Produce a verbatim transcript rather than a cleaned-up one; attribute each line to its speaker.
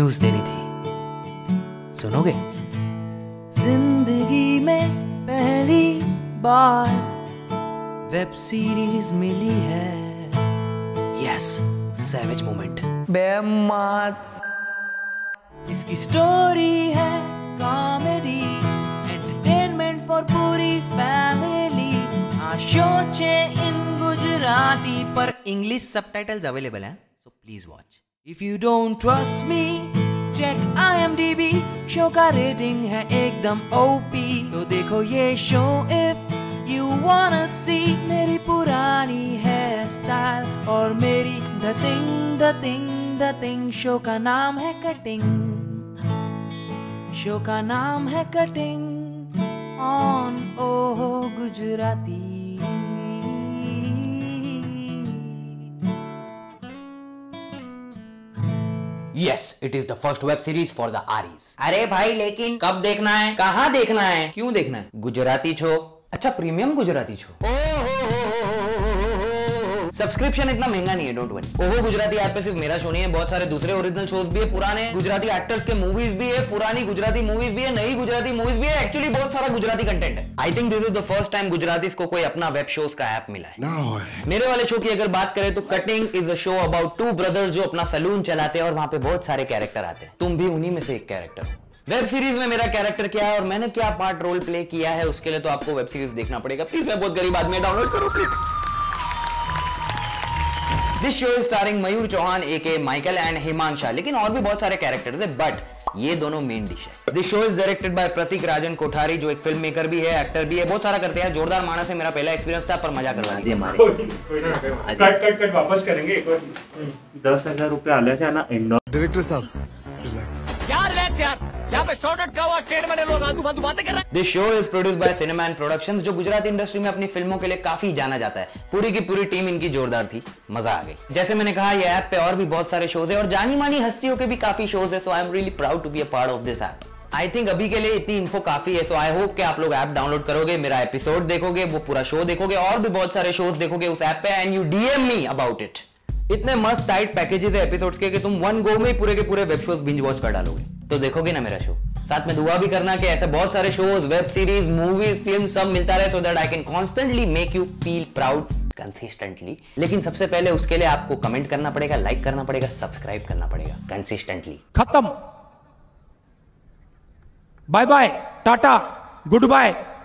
Speaker 1: News देनी थी, सुनोगे? जिंदगी में पहली बार वेब सीरीज मिली है, यस, सैवेज मोमेंट। बेमात इसकी स्टोरी है कॉमेडी, एंटरटेनमेंट फॉर पूरी फैमिली। हाँ, सोचे इन गुजराती पर इंग्लिश सबटाइटल्स अवेलेबल हैं, so please watch. If you don't trust me, check I M D B, show का रेटिंग है एकदम ओपी, तो देखो ये show if you wanna see. मेरी पुरानी हेयर स्टाइल और मेरी the thing the thing the thing, show का नाम है कटिंग, शो का नाम है कटिंग ऑन ओहो Gujarati.
Speaker 2: Yes, it is the first web series for the आरीज। अरे भाई, लेकिन कब देखना है, कहाँ देखना है, क्यों देखना है? गुजराती छो, अच्छा प्रीमियम गुजराती छो। सब्सक्रिप्शन इतना महंगा नहीं है, डोंट वरी। ओहो गुजराती ऐप पे सिर्फ मेरा शो नहीं है, बहुत सारे दूसरे ओरिजिनल शोज भी है, पुराने गुजराती एक्टर्स के मूवीज भी है, पुरानी गुजराती मूवीज भी है, नई गुजराती मूवीज भी है, एक्चुअली बहुत सारा गुजराती कंटेंट है। I think this is the first time Gujaratis को कोई अपना वेब शोज का ऐप मिला है। no. मेरे वाले शो की अगर बात करें तो Cutting is a show about two brothers जो अपना सलून चलाते हैं और वहां पे बहुत सारे कैरेक्टर आते हैं। तुम भी उन्हीं में से एक कैरेक्टर हो। वेब सीरीज में मेरा कैरेक्टर क्या है और मैंने क्या पार्ट रोल प्ले किया है, उसके लिए तो आपको वेब सीरीज देखना पड़ेगा। प्लीज, मैं बहुत गरीब आदमी, डाउनलोड करो please. This show is starring Mayur Chauhan aka Michael and Himansha, लेकिन और भी बहुत सारे कैरेक्टर्स है, बट ये दोनों मेन डिश है। This show is directed by Pratik Rajan Kothari, जो एक फिल्म मेकर भी है, एक्टर भी है, बहुत सारा करते हैं। जोरदार मानस है, मेरा पहला एक्सपीरियंस था, पर मजा करवा दीजिए हमारे।
Speaker 3: कट कट कट वापस करेंगे एक बार। दस हजार रुपये आले थे ना
Speaker 4: डायरेक्टर साहब,
Speaker 5: यार रिलैक्स यार, यहाँ पे शॉर्टकट का हुआ ट्रेड में लोग आंधू फांधू बातें कर रहे हैं।
Speaker 2: This show is produced by Cineman Productions, जो गुजराती इंडस्ट्री में अपनी फिल्मों के लिए काफी जाना जाता है। पूरी की पूरी टीम इनकी जोरदार थी, मजा आ गई। जैसे मैंने कहा, ये ऐप पे और भी बहुत सारे शोज है और जानी मानी हस्तियों के भी काफी शोज है, so I am really proud to be a part of this app. I think अभी के लिए इतनी इन्फो काफी है, सो आई होप कि आप लोग ऐप डाउनलोड करोगे, मेरा एपिसोड देखोगे, वो पूरा शो देखोगे और भी बहुत सारे शोज देखोगे उस ऐप पे, and you DM me about it. इतने मस्त टाइट पैकेजेस है एपिसोड्स के कि तुम वन गो में पूरे के पूरे वेब शोज बिंज वॉच कर डालोगे। तो देखोगे ना मेरा शो, साथ में दुआ भी करना कि ऐसे बहुत सारे shows, web series, movies, film सब मिलता रहे, so that I can constantly make you feel proud consistently. लेकिन सबसे पहले उसके लिए आपको कमेंट करना पड़ेगा, लाइक करना पड़ेगा, सब्सक्राइब करना पड़ेगा कंसिस्टेंटली।
Speaker 6: खत्म, bye bye, tata, good bye.